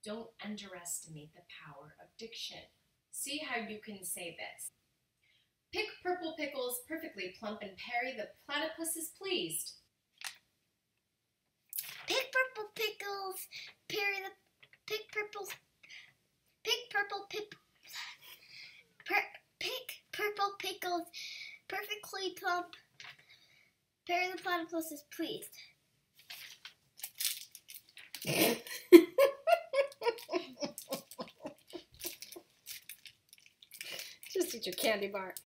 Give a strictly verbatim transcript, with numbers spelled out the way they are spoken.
Don't underestimate the power of diction. See how you can say this. Pick purple pickles perfectly plump and Perry the platypus is pleased. Pick purple pickles, Perry the pick purple pick purple pip per, pick purple pickles perfectly plump. Perry the platypus is pleased. Just eat your candy bar.